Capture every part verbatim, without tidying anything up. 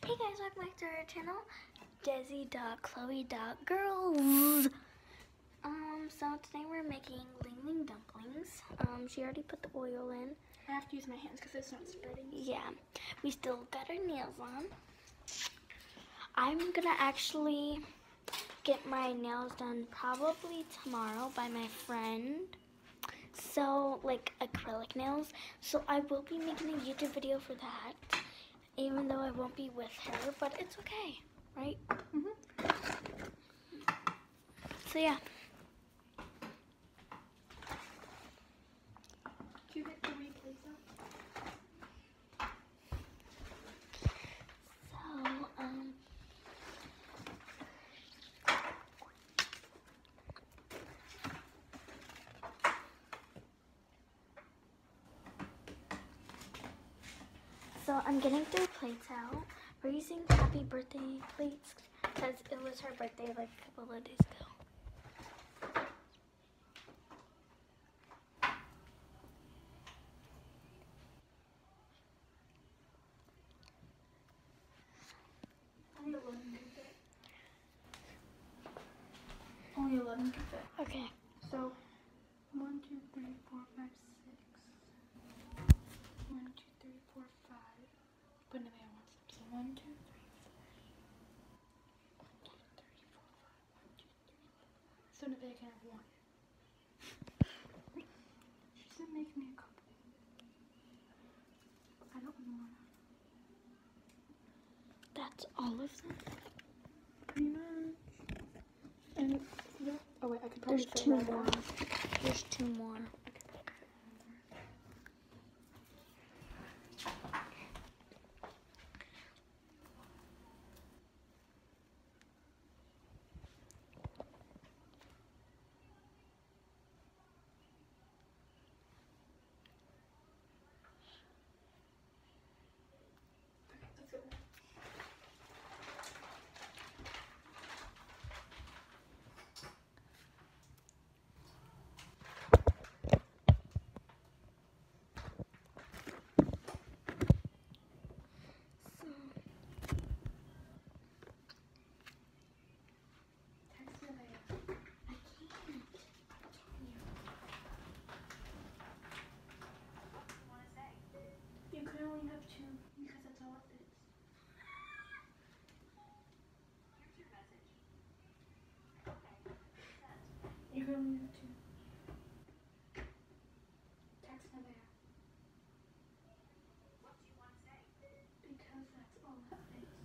Hey guys, welcome back to our channel, Desi dot Chloe dot girls. Um, so today we're making Ling Ling dumplings. Um, she already put the oil in. I have to use my hands because it's not spreading. Yeah, we still got our nails on. I'm gonna actually get my nails done probably tomorrow by my friend. So, like acrylic nails. So I will be making a YouTube video for that, even though I won't be with her, but it's okay, right? Mm-hmm. So yeah. Do you get the replays up? So, um, so I'm getting three plates out. We're using happy birthday plates because it was her birthday like a couple of days ago. Only eleven can fit. Only eleven can fit. Okay. So, one, two, three, four, five, six. One, two, three, four, five. But no, I want some. So, one, two, three, four. One, two, three, four, five. One, two, three, four, five. So, Nevaeh can have one. She said make me a couple. I don't want to. That's all of them? Pretty much. And, yeah. Oh, wait, I could probably There's fit two one more. There's two more. Let's go. So, Text Nevaeh. I can't. You could only have two because that's all it fits. You could only have two. Text Nevaeh. Because that's all that fits.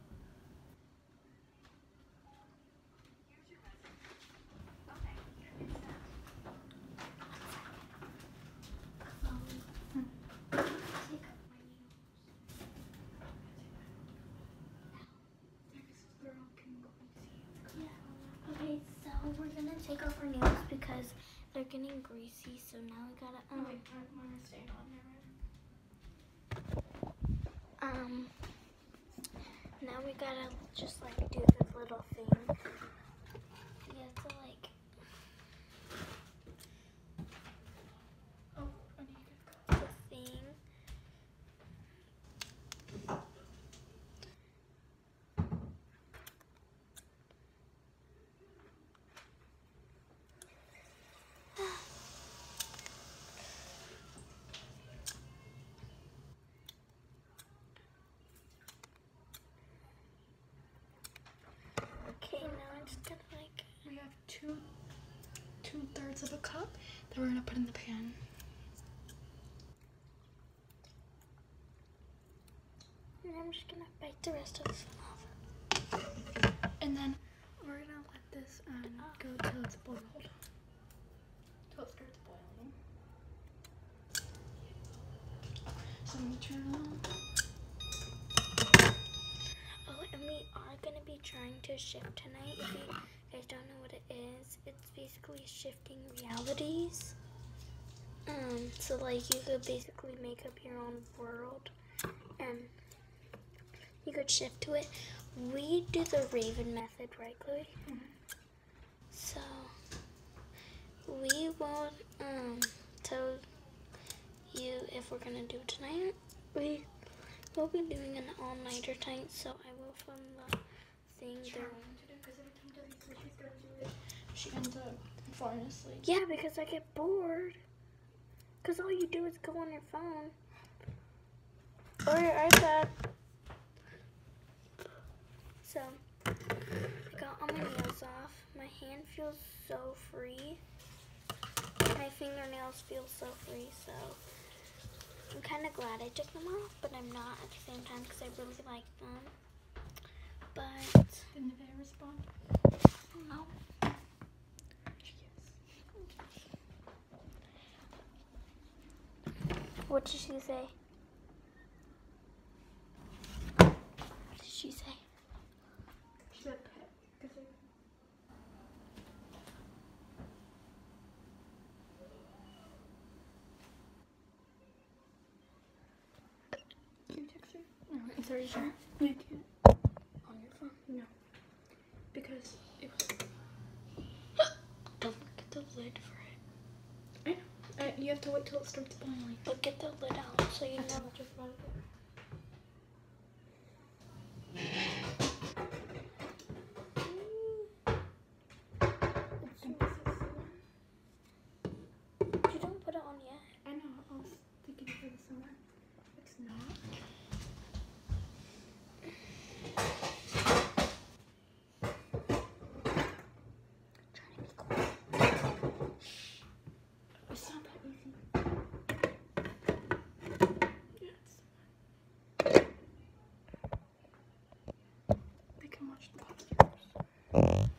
Take up my nails. This girl can go easy. Yeah. Okay, so we're gonna take off our nails because they're getting greasy. So now we gotta Oh um wait, mine is staying on there. um. Now we gotta just like do this little thing. You have to like. Oh, I need to get The thing. Okay, now I'm just gonna like. We have two two thirds of a cup that we're gonna put in the pan. And I'm just gonna bite the rest of this off. And then we're gonna let this um go till it's boiled. Till it starts boiling. So I'm gonna turn it on. Oh, and we are gonna be trying to shift tonight. If you guys don't know what it is, it's basically shifting realities. Um, so like you could basically make up your own world, and you could shift to it. We do the Raven method, right, Chloe? Mhm. So we won't um tell you if we're gonna do it tonight. We We'll be doing an all-nighter tonight, so I will film the thing there. Because every time Desi says she's gonna do it, she ends up falling asleep. Yeah, because I get bored. Because all you do is go on your phone or your iPad. So, I got all my nails off. My hand feels so free. My fingernails feel so free, so I'm kind of glad I took them off, but I'm not at the same time because I really like them. But Didn't they respond? no. What did she say? What did she say? She said pet. Cause they... Can you text her? No, it's already sure. No, you can't. On your phone? No. Because it was... Don't look at the lid for it. I know. Uh, you have to wait till it starts boiling. But get the lid out so you I know. know. Just brought it there. You don't put it on yet. I know. I was thinking for the summer. It's not. Trying to be cool. It's not that easy. Yes. They can watch the podcast.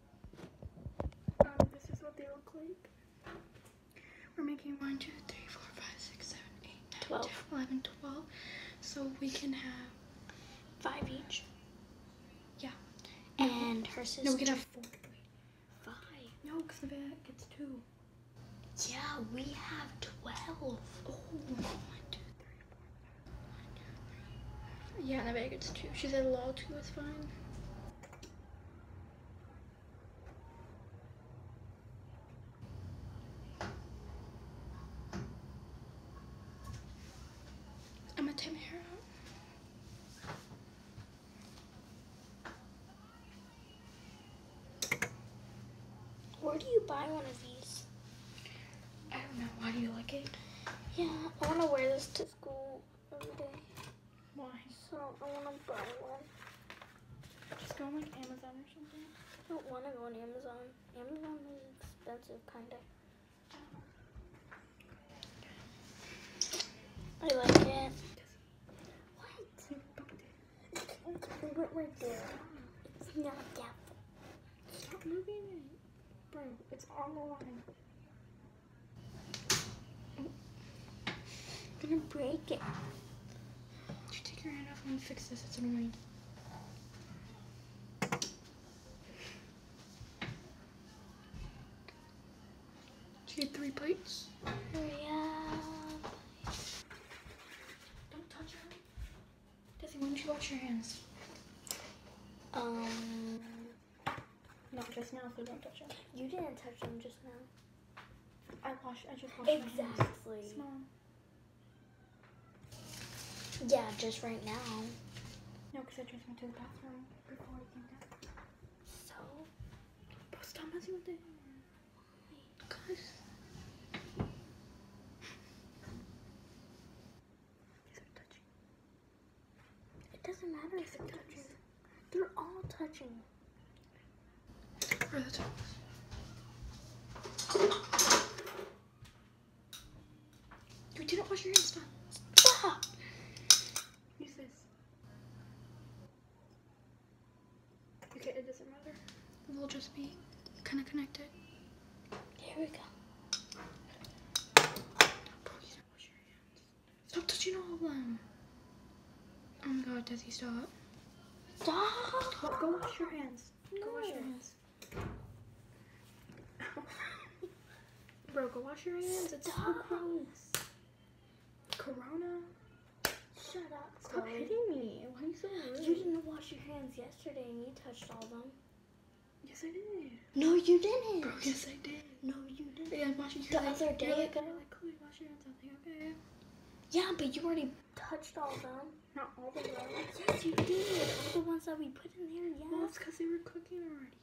Um, this is what they look like. We're making one, two, three, four, five, six, seven, eight, nine, Twelve. ten, eleven, twelve. So we can have Five each. yeah. And her sister. No, we can have four. five. No, because the vet gets two. Yeah, we have twelve. Oh, one, two, three, four, five. One, two, three. Yeah, and the vet gets two. She said all two is fine. I'm gonna take my hair out. Where do you buy one of these? I don't know. Why do you like it? Yeah, I want to wear this to school every day. Why? So I want to buy one. Just go on like Amazon or something. I don't want to go on Amazon. Amazon is expensive, kind of. I like it. What? It went right there. It's not that. Stop moving it. Bro, it's on the line. I'm gonna break it. You take your hand off and fix this. It's annoying. Do you get three plates? Yeah. Don't touch her. Desi, why don't you wash your hands? Um. No, just now, so don't touch them. You didn't touch them just now. I wash. I just wash my hands. Exactly. Small. Yeah, just right now. No, because I just went to the bathroom before I came down. So. Bro, stop messing with it. Guys. These are touching. It doesn't matter if they're touching. They're all touching. Where are the toes? You didn't wash your hands. Stop. Stop! Use this. Okay, it doesn't matter. They'll just be kind of connected. Here we go. Bro, you didn't wash your hands. Stop touching all of them. Oh my god, Desi, stop. Stop! Go, go wash your hands. Go wash your No. hands. Bro, go wash your hands. It's so Stop. gross. Corona. Shut up, Stop Chloe. hitting me. Why are you so rude? You didn't wash your hands yesterday and you touched all of them. Yes, I did. No, you didn't. Bro, yes, I did. No, you didn't. Yeah, wash your The hands. other day You're like, ago? you're like, Chloe, wash your hands. I was like, okay. Yeah, but you already touched all of them. Not all of them. Yes, you did. All the ones that we put in there, yeah. Well, it's because they were cooking already.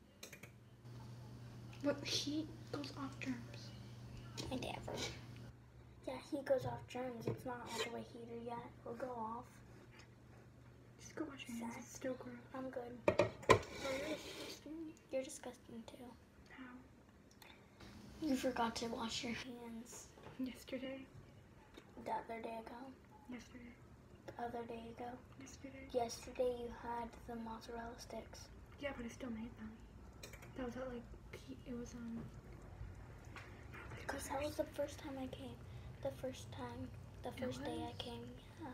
But heat goes off germs. Whatever. Yeah, heat goes off germs. It's not all the way heater yet. It'll go off. Just go wash your hands. It's still gross. I'm good. Oh, you're disgusting. You're disgusting too. How? You forgot to wash your hands Yesterday. the other day ago. Yesterday. The other day ago. Yesterday. Yesterday you had the mozzarella sticks. Yeah, but I still made them. That was at like, P- it was um. Because that was the first time I came. The first time. The It first day I was? came. Yeah.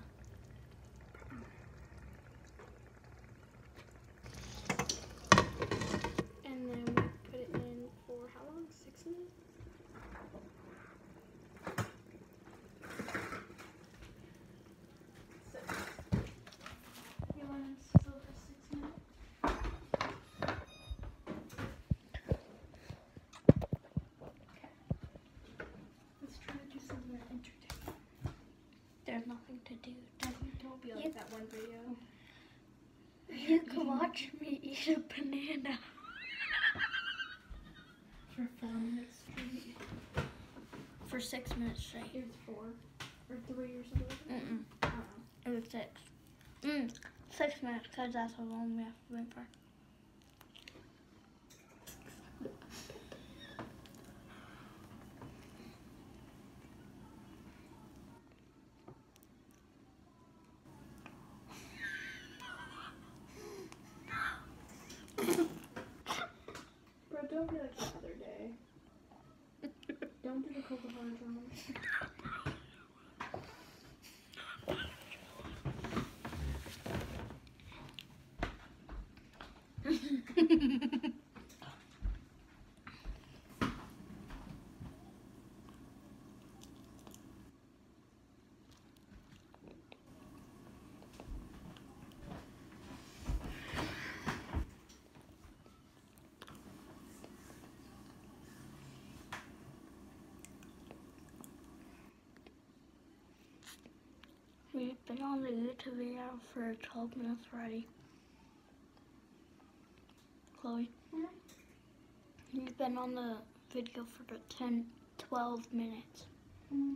And then we put it in for how long? Six minutes? Six. You want to sizzle for six minutes? Okay. Let's try to do something entertaining. There's nothing to do. Don't, don't be like You- that one video. You can watch me eat a banana. For four minutes straight. For six minutes straight. It was four. Or three or something like that. Mm-mm. Uh-uh. It was six. Mm, six minutes, because that's how long we have to wait for. Bro, don't be like the other day. Don't do the Coca Cola drama. We've been on the YouTube video for twelve minutes already. Chloe, Hmm? you've been on the video for ten, twelve minutes. Mm.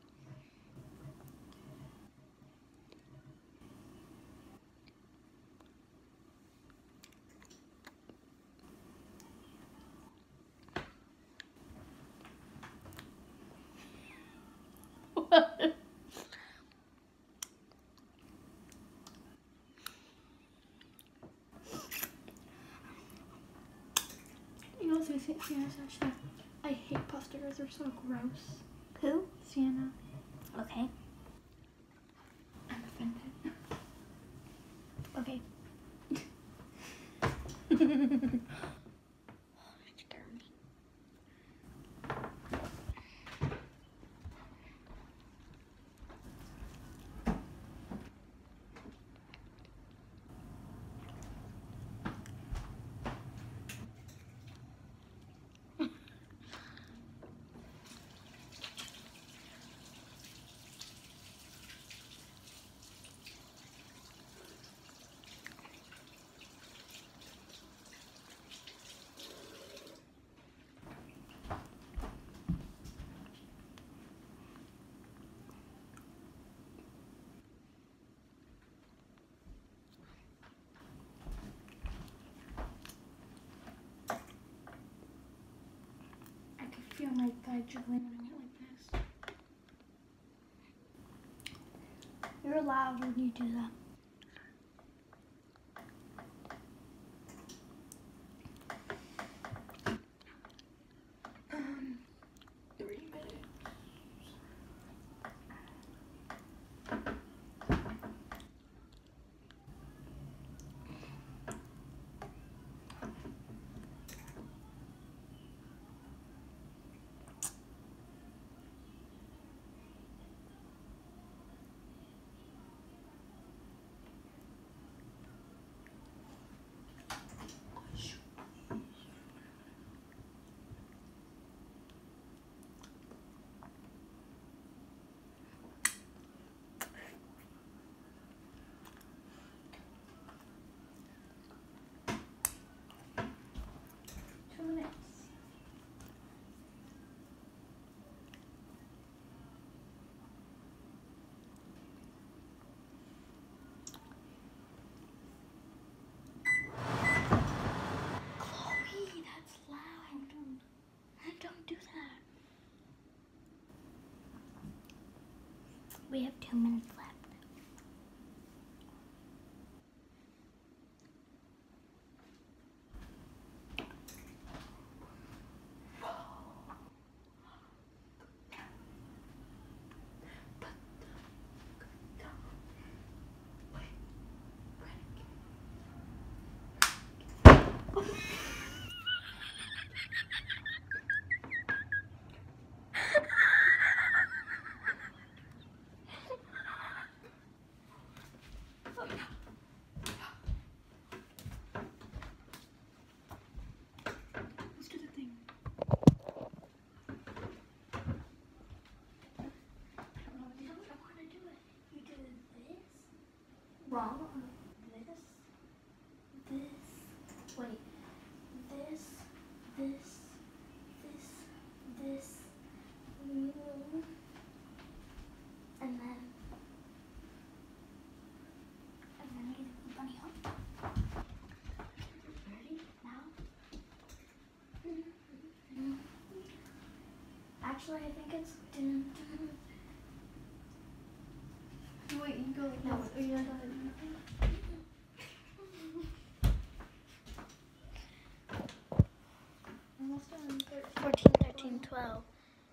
You know, so Sienna's actually, I hate pasta guys, they're so gross. Who? Sienna, Okay. I'm offended. Okay. It's dirty. I can feel my thigh jiggling when I get like this. You're loud when you do that. Um, three minutes. Let's do the thing. Wrong. This, this, wait, this, this, this, this, mm, and then, and then get the bunny up. Ready? Now? Actually, I think it's. Wait, you go like No, this. Oh, you're not gonna do nothing? Almost done. fourteen, thirteen, twelve.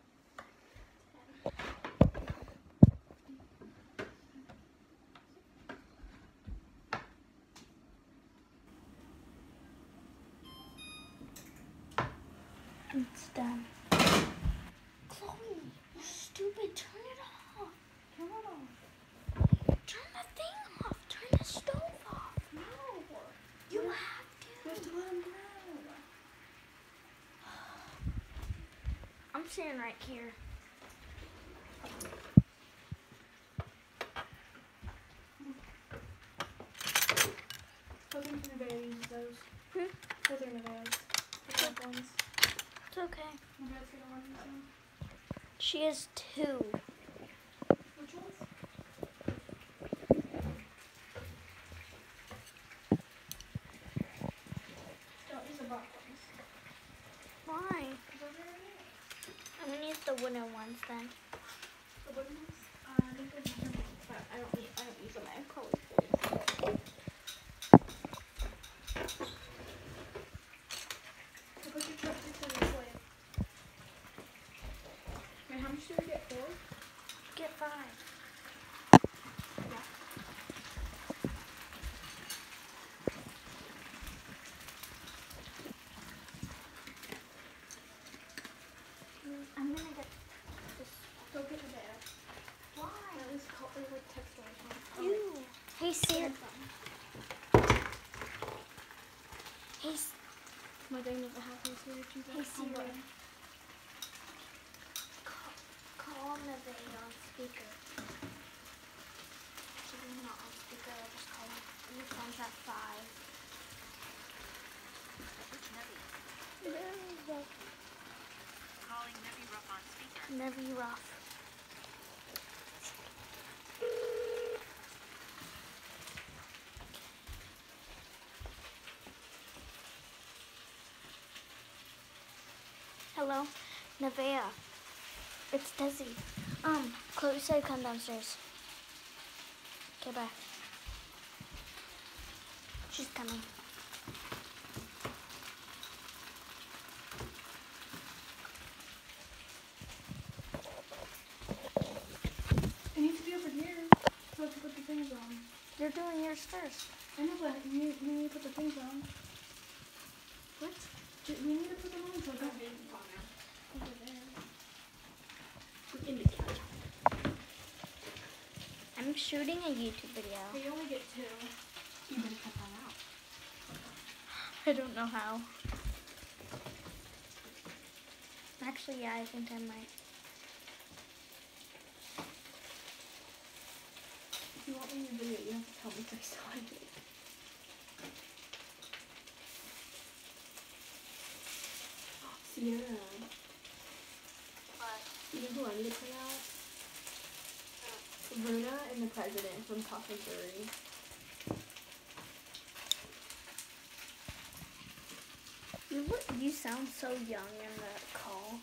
It's done. Chloe, you stupid, turn it off. Turn it off. Turn the thing off. Turn the stove off. No. You You have have to. to let him know. I'm sitting right here. I think Nevaeh uses those. Hmm? Those are Nevaeh's. The top ones. It's okay. Nevaeh's gonna want these ones. She has two. Which ones? Don't use the black ones. Why? Those are Nevaeh. I'm gonna use the wooden ones then. The wooden ones? Uh, I think they're different, but I don't need, I don't use them. I have color food. So put your chopsticks in your plate. Wait, how much do we get? Four? Get five. I'm gonna get this. Go get Nevaeh. Why? At least color with texture or something. You. Hey Siri. Hey. S- My dad never has me so you Hey Siri. Call, call Nevaeh on speaker. She's not on speaker. I'll just call her. Your phone's at five. Calling Nevi Ruff on speaker. Nevi Ruff. Hello, Nevaeh. It's Desi. Um, Chloe said come downstairs. Okay, bye. She's coming. It needs to be over here so I can put the things on. You're doing yours first. I know, but you, you need to put the things on. What? Ju- We need to put them on so I don't get them on now. Over there. In the couch. I'm shooting a YouTube video. But you only get two. You better cut that out. I don't know how. Actually, yeah, I think I might. If you want me in your video, you have to tell me so I saw it. Sierra. What? You know who I'm gonna play out? Luna and the president from Top Missouri. You look, you sound so young in the call.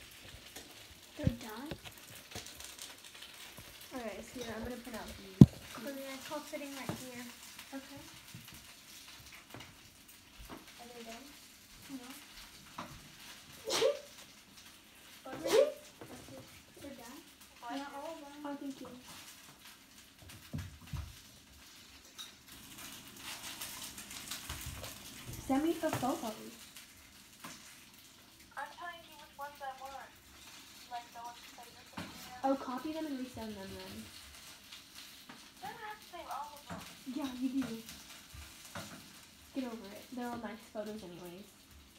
They're done? Okay, Sierra, I'm gonna print out these. Because it's all sitting right here. Okay. Are they done? No. Oh, really? They're done? Not all of them. Oh, thank you. Send me the photos. I'm telling you which ones I want. Like the ones that I just sent you. Oh, copy them and resend them then. I don't have to save all of them. Yeah, you do. Get over it. They're all nice photos anyways.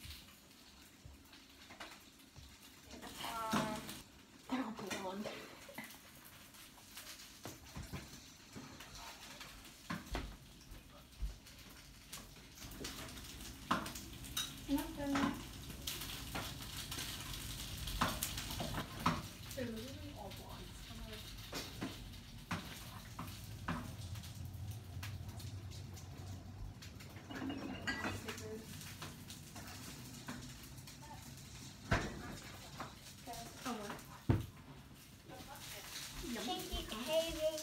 Um, They're all blonde. Not done. they're literally all blondes. I'm like, stickers. Oh, what? Pinky caving.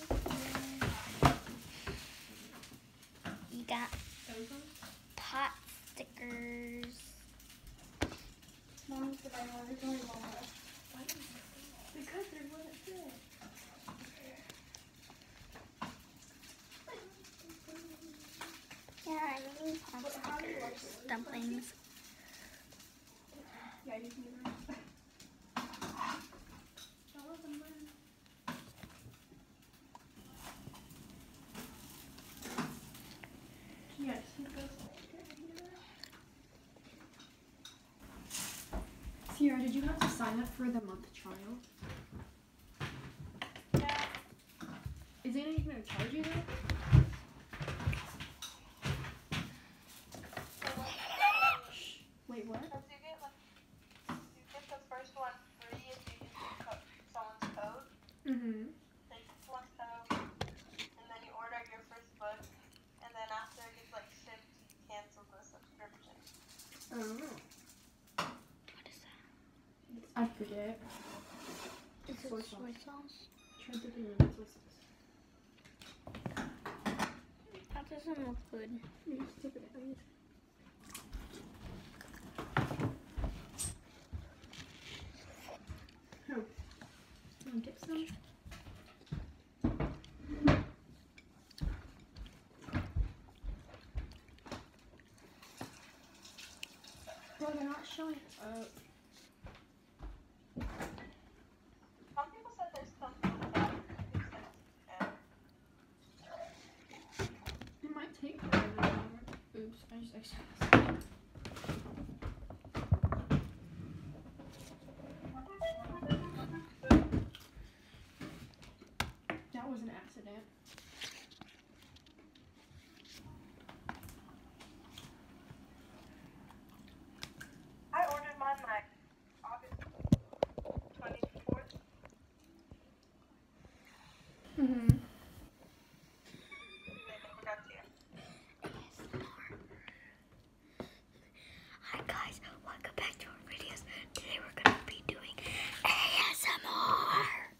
You got Those ones? pot stickers. Mom said I wanted only one more. Why didn't you say that? Because there wasn't fit. Yeah, I need pot But how do you wash stickers. it? Dumplings. Yeah, you can do that. All of them burn. Yes, it goes right here. Sierra, did you have to sign up for the month trial? Yeah. Is anyone going to charge you though? Wait, what? Because you get like, you get the first one free if you use co- someone's code. Mm-hmm. They use someone's code, and then you order your first book, and then after it gets like shipped, you cancel the subscription. Oh. What is that? I forget. Is it Soy soy sauce. sauce? Tried to do lemon soy sauce. That doesn't look good. You just dip it in. Oh. You want to dip some? Bro, they're not showing up. Some people said there's something about it. It might take forever. Oops, I just accidentally. That was an accident. I ordered mine like August twenty-fourth. Mm-hmm. They never got to you. Hi guys, welcome back to our videos. Today we're gonna be doing A S M R.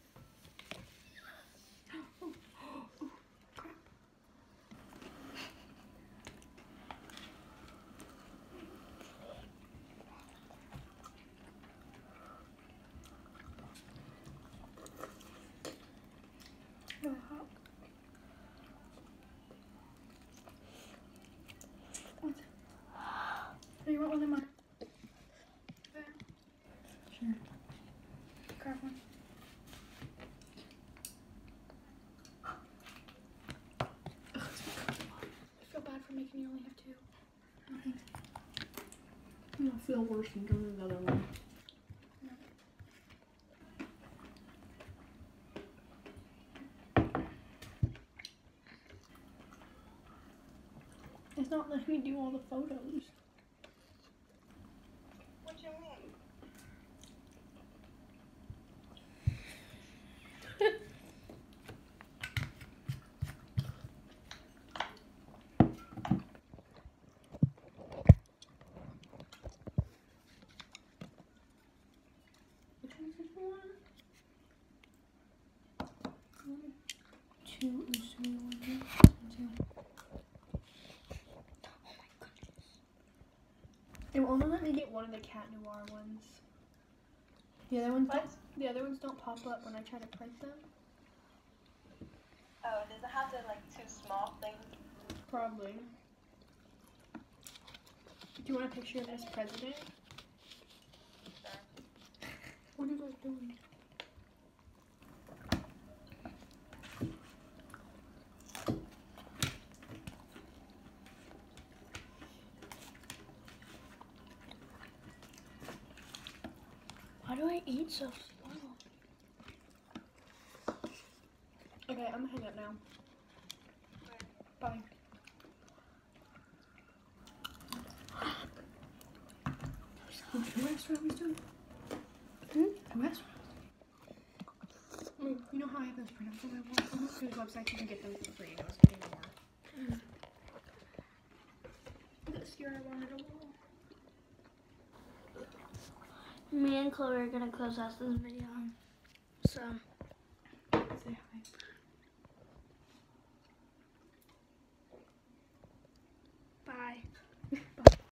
Really hot. What? Oh, you want one of mine? Sure. Grab one. Ugh, I feel bad for making you only have two. I feel worse than doing another one. It's not letting me do all the photos. What you mean? Which one is this one? One, two, and this one. only let me get one of the Cat Noir ones. The other ones What? don't. The other ones don't pop up when I try to print them. Oh, does it have the like two small things? Probably. Do you want a picture of Miss President? Sure. What are you guys doing? Why do I eat so slow? Okay, I'm gonna hang up now. Bye. Who asked what I was doing? Hmm? Who asked? I mean, you know how I have those printouts on my wall? On those websites, you can get them for free. I was getting more. Mm. This year I wanted a wall. Me and Chloe are gonna close out this video. So.